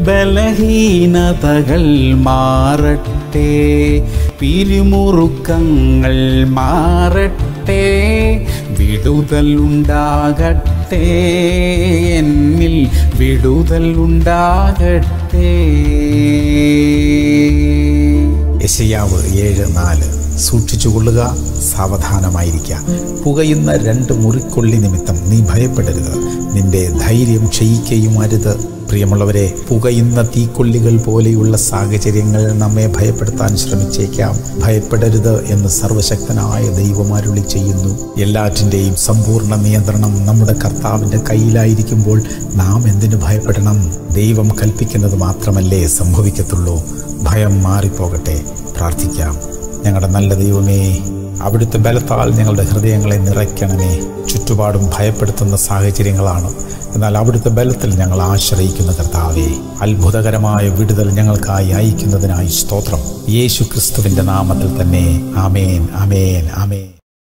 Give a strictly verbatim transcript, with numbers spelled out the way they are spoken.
ബലഹീനതകൾ മാറട്ടെ, പിരിമുറുക്കങ്ങൾ മാറട്ടെ, വിടുതൽ ഉണ്ടാകട്ടെ, എന്നിൽ വിടുതൽ ഉണ്ടാകട്ടെ. യെശയ്യാവ് ഏഴ് നാല്. സൂക്ഷിച്ചുകൊള്ളുക, സാവധാനമായിരിക്കുക. പുകയുന്ന രണ്ട് മുറിക്കൊള്ളി നിമിത്തം നീ ഭയപ്പെടരുത്, നിന്റെ ധൈര്യം ക്ഷയിക്കുകയും അരുത്. പ്രിയമുള്ളവരെ, പുകയുന്ന തീക്കൊള്ളികൾ പോലെയുള്ള സാഹചര്യങ്ങൾ നമ്മെ ഭയപ്പെടുത്താൻ ശ്രമിച്ചേക്കാം. ഭയപ്പെടരുത് എന്ന് സർവശക്തനായ ദൈവം അരുളി ചെയ്യുന്നു. എല്ലാറ്റിൻ്റെയും സമ്പൂർണ്ണ നിയന്ത്രണം നമ്മുടെ കർത്താവിൻ്റെ കയ്യിലായിരിക്കുമ്പോൾ നാം എന്തിനു ഭയപ്പെടണം? ദൈവം കൽപ്പിക്കുന്നത് മാത്രമല്ലേ സംഭവിക്കത്തുള്ളൂ. ഭയം മാറിപ്പോകട്ടെ. പ്രാർത്ഥിക്കാം. ഞങ്ങളുടെ നല്ല ദൈവമേ, അവിടുത്തെ ബലത്താൽ ഞങ്ങളുടെ ഹൃദയങ്ങളെ നിറയ്ക്കണമേ. ചുറ്റുപാടും ഭയപ്പെടുത്തുന്ന സാഹചര്യങ്ങളാണ്, എന്നാൽ അവിടുത്തെ ബലത്തിൽ ഞങ്ങൾ ആശ്രയിക്കുന്ന കർത്താവേ, അത്ഭുതകരമായ വിടുതൽ ഞങ്ങൾക്കായി അയക്കുന്നതിനായി സ്തോത്രം. യേശു ക്രിസ്തുവിൻ്റെ നാമത്തിൽ തന്നെ. ആമേൻ, ആമേൻ, ആമേൻ.